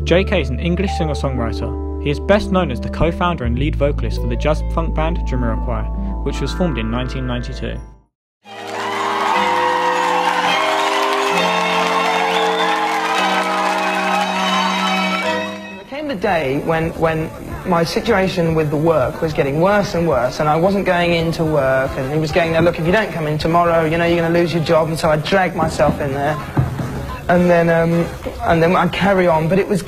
JK is an English singer-songwriter. He is best known as the co-founder and lead vocalist for the jazz-funk band Jamiroquai, which was formed in 1992. There came the day when my situation with the work was getting worse and worse, and I wasn't going into work, and he was going there, look, if you don't come in tomorrow, you know, you're going to lose your job, and so I dragged myself in there. And then I'd carry on, but it was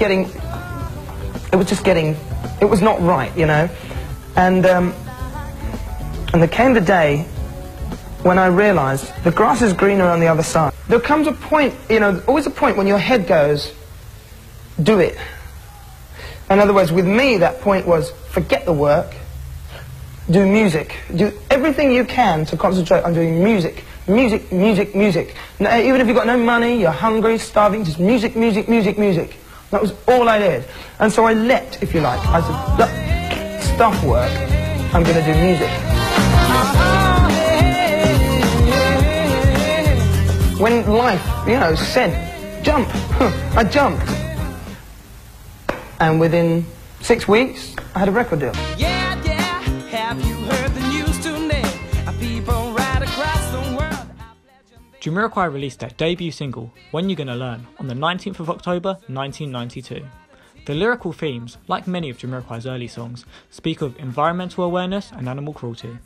not right, you know. And there came the day when I realised the grass is greener on the other side. There comes a point, you know, always a point when your head goes, do it. In other words, with me, that point was forget the work, do music, do everything you can to concentrate on doing music. Music, music, music. Now, even if you've got no money, you're hungry, starving, just music, music, music, music. That was all I did. And so I leapt, if you like. I said, look, stuff work, I'm going to do music. When life, you know, said, jump, I jumped. And within 6 weeks, I had a record deal. Yeah, yeah, have you heard the news tonight? People right across the world. Jamiroquai released their debut single, When You Gonna Learn, on the 19th of October 1992. The lyrical themes, like many of Jamiroquai's early songs, speak of environmental awareness and animal cruelty.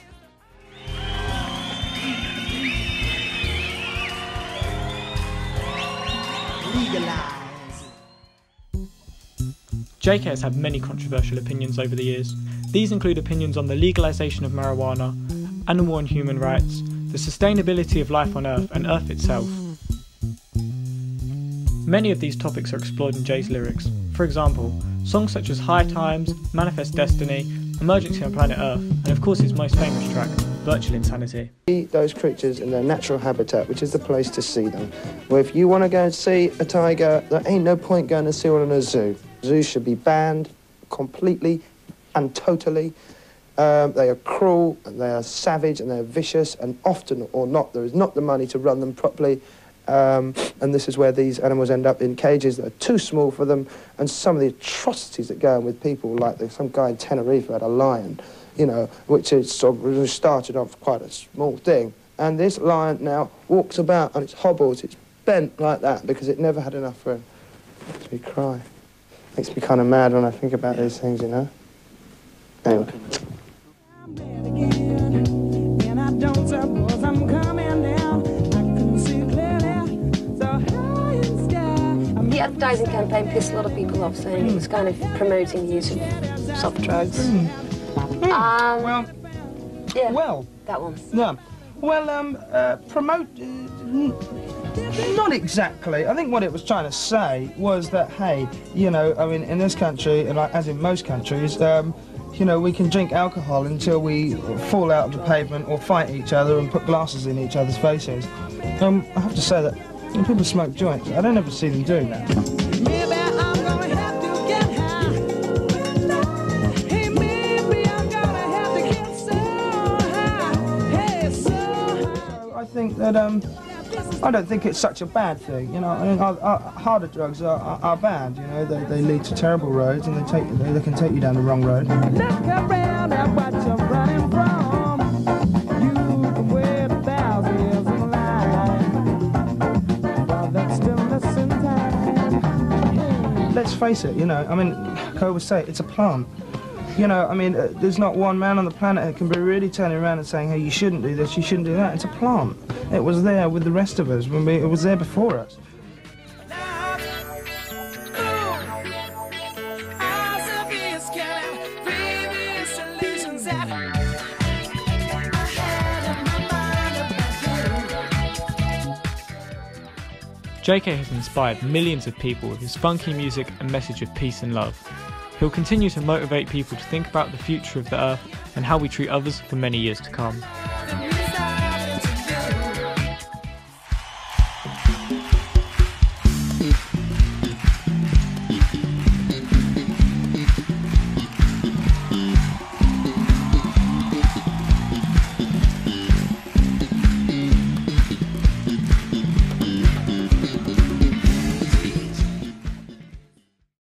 JK has had many controversial opinions over the years. These include opinions on the legalisation of marijuana, animal and human rights, the sustainability of life on Earth and Earth itself. Many of these topics are explored in Jay's lyrics. For example, songs such as High Times, Manifest Destiny, Emergency on Planet Earth, and of course his most famous track, Virtual Insanity. See those creatures in their natural habitat, which is the place to see them. Where if you want to go and see a tiger, there ain't no point going to see one in a zoo. Zoos should be banned completely and totally. They are cruel, and they are savage, and they are vicious, and often or not, there is not the money to run them properly. And this is where these animals end up in cages that are too small for them, and some of the atrocities that go on with people, like some guy in Tenerife had a lion, you know, which is sort of started off quite a small thing. And this lion now walks about and it's hobbles, it's bent like that because it never had enough room. Makes me cry. Makes me kind of mad when I think about these things, you know. Anyway. The advertising campaign pissed a lot of people off, saying it was kind of promoting the use of soft drugs. Well, Yeah, well, that one. yeah. Well, promote... not exactly. I think what it was trying to say was that, hey, you know, I mean, in this country, and as in most countries, you know, we can drink alcohol until we fall out of the pavement or fight each other and put glasses in each other's faces. I have to say that when people smoke joints, I don't ever see them doing that. Maybe I'm gonna have to get high. Hey, maybe I'm gonna have to get so high. Hey, so high. I think that, I don't think it's such a bad thing, you know. I mean, harder drugs are bad, you know. They lead to terrible roads, and they can take you down the wrong road. look around at what you're running from. You can wait 1,000 years in line, while that's still missing time. Let's face it, you know, I mean, like I always say, it's a plant. You know, I mean, there's not one man on the planet that can be really turning around and saying, hey, you shouldn't do this, you shouldn't do that. It's a plant. It was there with the rest of us, it was there before us. JK has inspired millions of people with his funky music and message of peace and love. He'll continue to motivate people to think about the future of the Earth and how we treat others for many years to come.